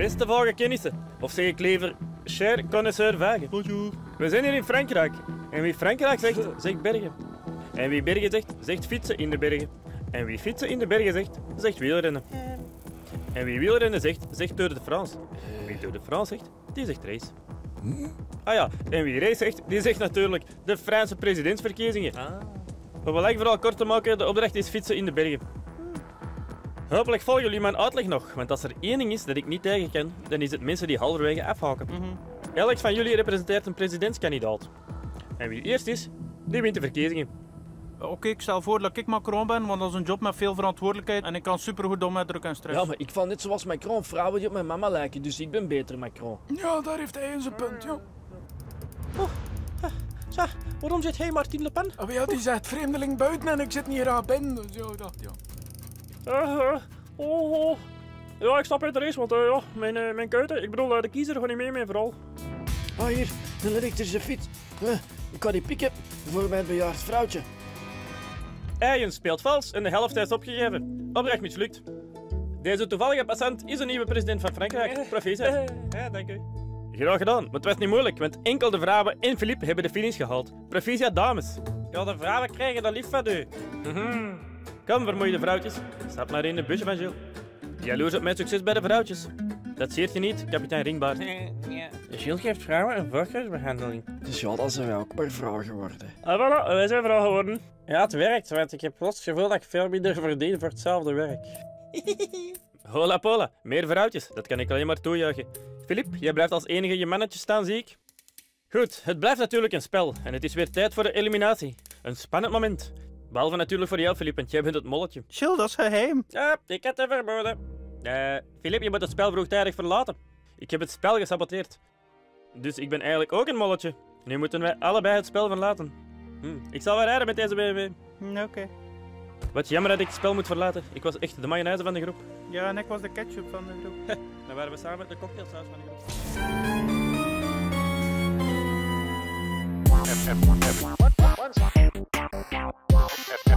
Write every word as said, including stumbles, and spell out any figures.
Beste vage kennissen, of zeg ik liever cher connaisseur vage. Bonjour. We zijn hier in Frankrijk. En wie Frankrijk zegt, zegt bergen. En wie bergen zegt, zegt fietsen in de bergen. En wie fietsen in de bergen zegt, zegt wielrennen. En wie wielrennen zegt, zegt Tour de France. En wie Tour de France zegt, die zegt race. Ah ja, en wie race zegt, die zegt natuurlijk de Franse presidentsverkiezingen. Om het lang vooral kort te maken, de opdracht is fietsen in de bergen. Hopelijk volgen jullie mijn uitleg nog, want als er één ding is dat ik niet tegen kan, dan is het mensen die halverwege afhaken. Mm-hmm. Elk van jullie representeert een presidentskandidaat. En wie eerst is, die wint de verkiezingen. Oké, okay, ik stel voor dat ik Macron ben, want dat is een job met veel verantwoordelijkheid en ik kan supergoed om met druk en stress. Ja, maar ik val net zoals Macron vrouwen die op mijn mama lijken, dus ik ben beter Macron. Ja, daar heeft hij zijn punt, ja. Oh, zeg, waarom zit hij Martine Le Pen? Oh, ja, die zegt vreemdeling buiten en ik zit niet graag binnen, dus ja, ik dacht, ja. Uh, uh, oh, oh. Ja, ik stap uit de race, want uh, ja, mijn, uh, mijn kuiten, ik bedoel, uh, de kiezer gaat niet mee, mijn vooral. Ah, hier, een elektrische fiets. Uh, ik kan die pikken voor mijn bejaard vrouwtje. Eigen speelt vals en de helft is opgegeven. Opdracht mislukt. Deze toevallige passant is een nieuwe president van Frankrijk. Proficiat. Ja, dank u. Graag gedaan, maar het was niet moeilijk, want enkel de vrouwen en Philippe hebben de finish gehaald. Proficiat, dames. Ja, de vrouwen krijgen dat lief van u. Kom, vermoeide vrouwtjes. Stap maar in de busje van Gilles. Jaloers op mijn succes bij de vrouwtjes. Dat zeert je niet, kapitein Ringbaard. Ja. Gilles geeft vrouwen een voorkeursbehandeling. Dus ja, dan zijn wij ook maar vrouw geworden. Ah, voilà, wij zijn vrouw geworden. Ja, het werkt, want ik heb plots het gevoel dat ik veel minder verdien voor hetzelfde werk. Hola pola, meer vrouwtjes, dat kan ik alleen maar toejuichen. Philippe, jij blijft als enige je mannetje staan, zie ik. Goed, het blijft natuurlijk een spel en het is weer tijd voor de eliminatie. Een spannend moment. Behalve natuurlijk voor jou, Philippe, want jij bent het molletje. Gilles, dat is geheim. Ja, ik had het verboden. Eh, Philippe, je moet het spel vroegtijdig verlaten. Ik heb het spel gesaboteerd. Dus ik ben eigenlijk ook een molletje. Nu moeten wij allebei het spel verlaten. Hm, ik zal wel rijden met deze B M W. Oké. Okay. Wat jammer dat ik het spel moet verlaten. Ik was echt de mayonaise van de groep. Ja, en ik was de ketchup van de groep. Dan waren we samen met de cocktailsaus van de groep. F F one F one F one